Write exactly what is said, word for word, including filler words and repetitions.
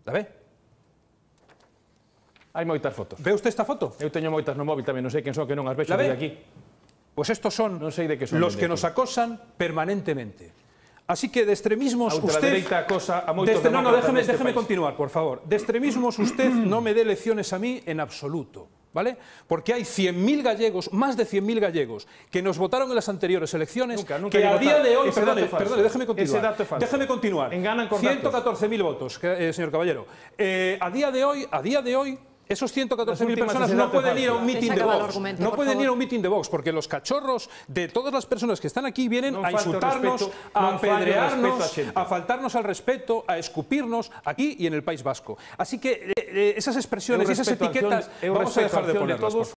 Da ve? Hai moitas fotos. Ve usted esta foto? Eu teño moitas no móvil tamén, non sei quen son, que non as vexo La ve? de aquí. Pues estos son, Non sei de que son los que de nos aquí. acosan permanentemente. Así que de extremismos A usted... ultradereita acosa a moitos Desde, no, no, demócratas déjeme, deste déjeme país. continuar, por favor. De extremismos usted no me dé lecciones a mí en absoluto, ¿vale? Porque hay cien mil gallegos, más de cien mil gallegos, que nos votaron en las anteriores elecciones, Nunca, nunca que he a día votado. de hoy... Ese Perdone, dato es falso. perdone, déjeme continuar. Ese dato es falso. Déjeme continuar. Enganan con ciento datos. catorce mil votos, que- eh, señor Caballero. Eh, a día de hoy, a día de hoy, esos ciento catorce mil Las últimas personas ese no dato es pueden ir a un falso. meeting Deja de acabar el Vox. argumento, No por pueden ir a favor. un meeting de Vox, porque los cachorros de todas las personas que están aquí vienen Non a falte o insultarnos, respeto, a non falte o apedrearnos, respeto á xente. a faltarnos al respeto, a escupirnos aquí y en el País Vasco. Así que eh, eh, esas expresiones Eu y esas respeto a acción- etiquetas eu vamos a respeto a dejar de acción de ponerlas, todos. por